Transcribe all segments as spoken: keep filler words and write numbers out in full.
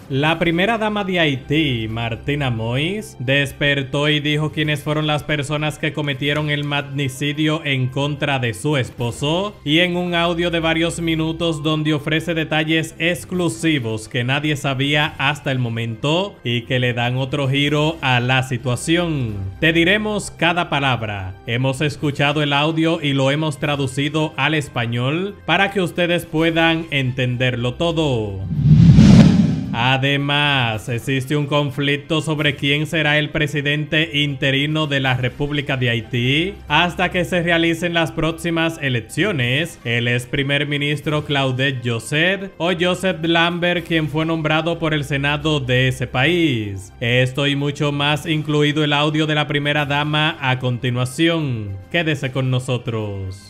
La primera dama de Haití, Martina Moïse, despertó y dijo quiénes fueron las personas que cometieron el magnicidio en contra de su esposo, y en un audio de varios minutos donde ofrece detalles exclusivos que nadie sabía hasta el momento y que le dan otro giro a la situación. Te diremos cada palabra. Hemos escuchado el audio y lo hemos traducido al español para que ustedes puedan entenderlo todo. Además, existe un conflicto sobre quién será el presidente interino de la República de Haití hasta que se realicen las próximas elecciones. El ex primer ministro Claudette Joseph o Joseph Lambert, quien fue nombrado por el Senado de ese país. Esto y mucho más, incluido el audio de la primera dama, a continuación. Quédese con nosotros.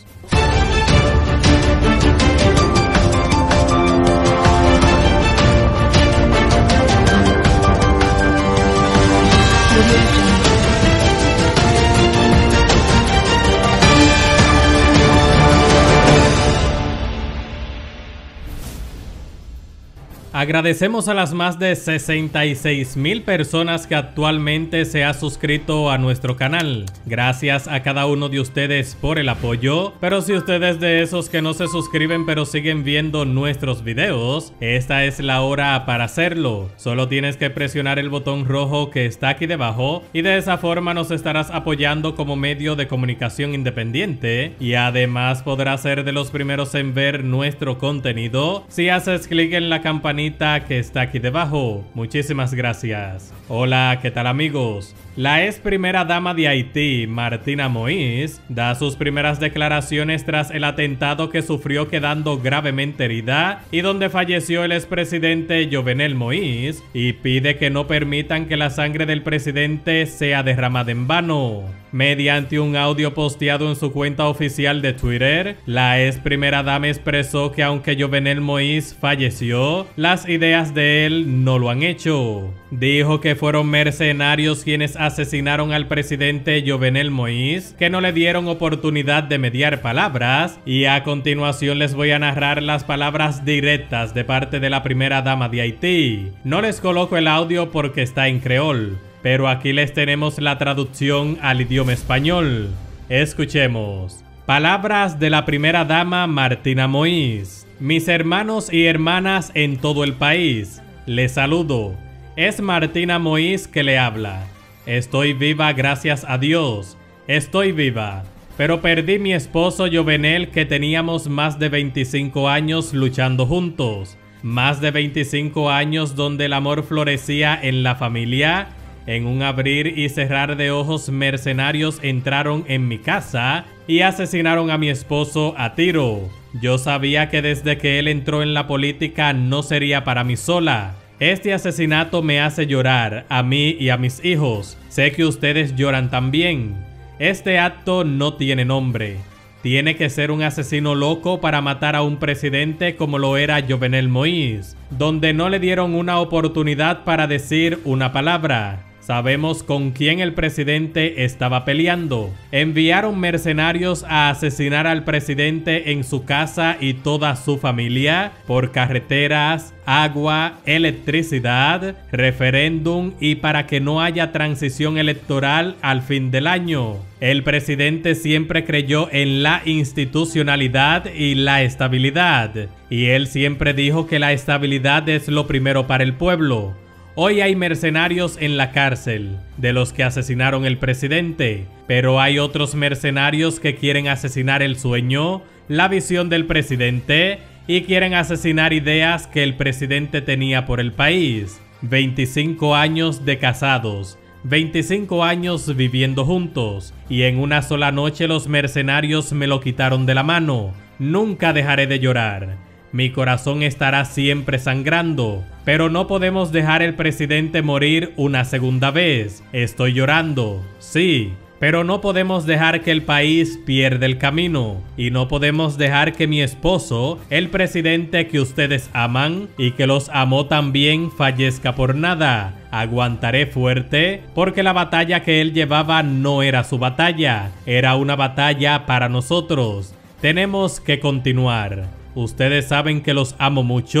Agradecemos a las más de sesenta y seis mil personas que actualmente se han suscrito a nuestro canal. Gracias a cada uno de ustedes por el apoyo, pero si ustedes de esos que no se suscriben pero siguen viendo nuestros videos, esta es la hora para hacerlo. Solo tienes que presionar el botón rojo que está aquí debajo y de esa forma nos estarás apoyando como medio de comunicación independiente, y además podrás ser de los primeros en ver nuestro contenido si haces clic en la campanita que está aquí debajo. Muchísimas gracias. Hola, ¿qué tal amigos? La ex primera dama de Haití, Martina Moïse, da sus primeras declaraciones tras el atentado que sufrió quedando gravemente herida y donde falleció el expresidente Jovenel Moïse, y pide que no permitan que la sangre del presidente sea derramada en vano. Mediante un audio posteado en su cuenta oficial de Twitter, la ex primera dama expresó que aunque Jovenel Moïse falleció, las ideas de él no lo han hecho. Dijo que fueron mercenarios quienes asesinaron al presidente Jovenel Moïse, que no le dieron oportunidad de mediar palabras, y a continuación les voy a narrar las palabras directas de parte de la primera dama de Haití. No les coloco el audio porque está en creol, pero aquí les tenemos la traducción al idioma español. Escuchemos. Palabras de la primera dama Martina Moïse. Mis hermanos y hermanas en todo el país, les saludo. Es Martina Moïse que le habla. Estoy viva gracias a Dios. Estoy viva. Pero perdí mi esposo Jovenel, que teníamos más de veinticinco años luchando juntos. Más de veinticinco años donde el amor florecía en la familia. En un abrir y cerrar de ojos, mercenarios entraron en mi casa y asesinaron a mi esposo a tiro. Yo sabía que desde que él entró en la política no sería para mí sola. Este asesinato me hace llorar a mí y a mis hijos. Sé que ustedes lloran también. Este acto no tiene nombre. Tiene que ser un asesino loco para matar a un presidente como lo era Jovenel Moïse, donde no le dieron una oportunidad para decir una palabra. Sabemos con quién el presidente estaba peleando. Enviaron mercenarios a asesinar al presidente en su casa y toda su familia por carreteras, agua, electricidad, referéndum y para que no haya transición electoral al fin del año. El presidente siempre creyó en la institucionalidad y la estabilidad, y él siempre dijo que la estabilidad es lo primero para el pueblo. Hoy hay mercenarios en la cárcel, de los que asesinaron el presidente, pero hay otros mercenarios que quieren asesinar el sueño, la visión del presidente, y quieren asesinar ideas que el presidente tenía por el país. veinticinco años de casados, veinticinco años viviendo juntos, y en una sola noche los mercenarios me lo quitaron de la mano. Nunca dejaré de llorar. Mi corazón estará siempre sangrando, pero no podemos dejar al presidente morir una segunda vez. Estoy llorando, sí, pero no podemos dejar que el país pierda el camino, y no podemos dejar que mi esposo, el presidente que ustedes aman y que los amó también, fallezca por nada. Aguantaré fuerte porque la batalla que él llevaba no era su batalla, era una batalla para nosotros. Tenemos que continuar. Ustedes saben que los amo mucho,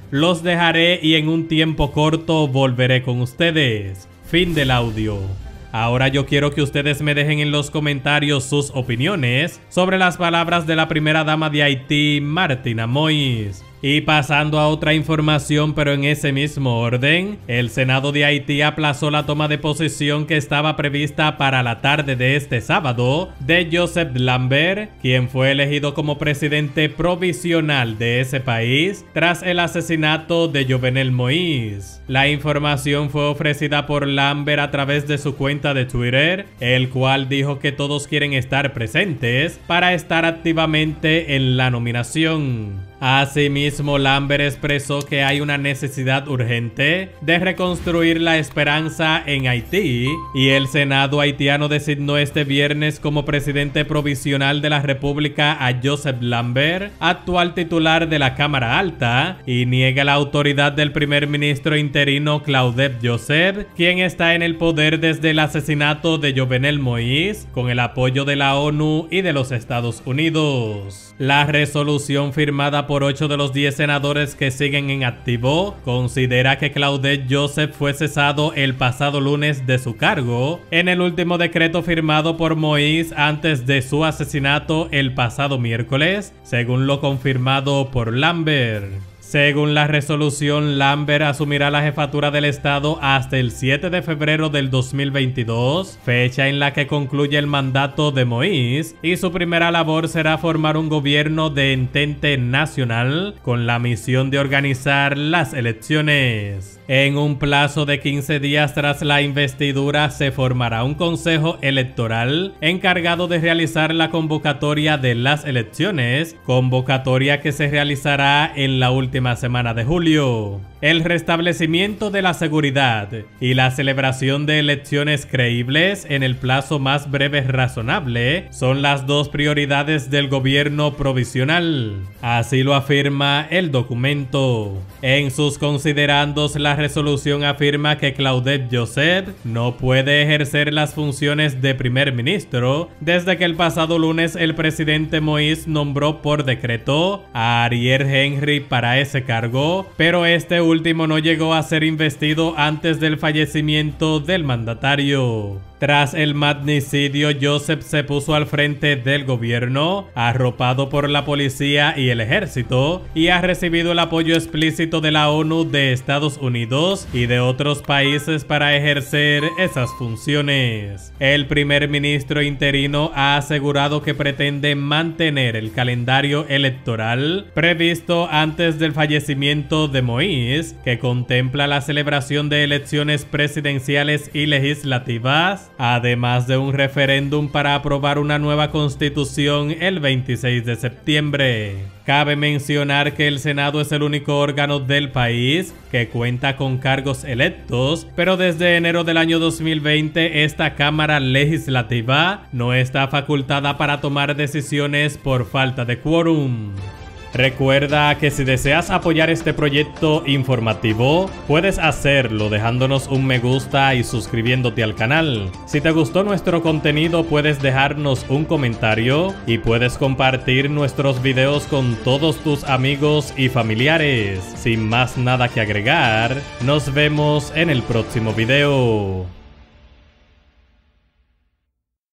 Los dejaré y en un tiempo corto volveré con ustedes. Fin del audio. Ahora yo quiero que ustedes me dejen en los comentarios sus opiniones sobre las palabras de la primera dama de Haití, Martina Moïse. Y pasando a otra información, pero en ese mismo orden, el Senado de Haití aplazó la toma de posesión que estaba prevista para la tarde de este sábado de Joseph Lambert, quien fue elegido como presidente provisional de ese país tras el asesinato de Jovenel Moïse. La información fue ofrecida por Lambert a través de su cuenta de Twitter, el cual dijo que todos quieren estar presentes para estar activamente en la nominación. Asimismo, Lambert expresó que hay una necesidad urgente de reconstruir la esperanza en Haití y el Senado haitiano designó este viernes como presidente provisional de la República a Joseph Lambert, actual titular de la Cámara Alta, y niega la autoridad del primer ministro interino Claudette Joseph, quien está en el poder desde el asesinato de Jovenel Moïse con el apoyo de la ONU y de los Estados Unidos. La resolución firmada por ocho de los diez senadores que siguen en activo considera que Claudette Joseph fue cesado el pasado lunes de su cargo en el último decreto firmado por Moïse antes de su asesinato el pasado miércoles, según lo confirmado por Lambert. Según la resolución, Lambert asumirá la jefatura del Estado hasta el siete de febrero del dos mil veintidós, fecha en la que concluye el mandato de Moïse, y su primera labor será formar un gobierno de entente nacional con la misión de organizar las elecciones. En un plazo de quince días tras la investidura se formará un consejo electoral encargado de realizar la convocatoria de las elecciones, convocatoria que se realizará en la última semana de julio. El restablecimiento de la seguridad y la celebración de elecciones creíbles en el plazo más breve razonable son las dos prioridades del gobierno provisional. Así lo afirma el documento. En sus considerandos, la resolución afirma que Claudette Joseph no puede ejercer las funciones de primer ministro desde que el pasado lunes el presidente Moïse nombró por decreto a Ariel Henry para ese cargo, pero este último no llegó a ser investido antes del fallecimiento del mandatario. Tras el magnicidio, Joseph se puso al frente del gobierno, arropado por la policía y el ejército, y ha recibido el apoyo explícito de la ONU, de Estados Unidos y de otros países para ejercer esas funciones. El primer ministro interino ha asegurado que pretende mantener el calendario electoral previsto antes del fallecimiento de Moïse, que contempla la celebración de elecciones presidenciales y legislativas, además de un referéndum para aprobar una nueva constitución el veintiséis de septiembre. Cabe mencionar que el Senado es el único órgano del país que cuenta con cargos electos, pero desde enero del año dos mil veinte esta Cámara Legislativa no está facultada para tomar decisiones por falta de quórum. Recuerda que si deseas apoyar este proyecto informativo, puedes hacerlo dejándonos un me gusta y suscribiéndote al canal. Si te gustó nuestro contenido, puedes dejarnos un comentario y puedes compartir nuestros videos con todos tus amigos y familiares. Sin más nada que agregar, nos vemos en el próximo video.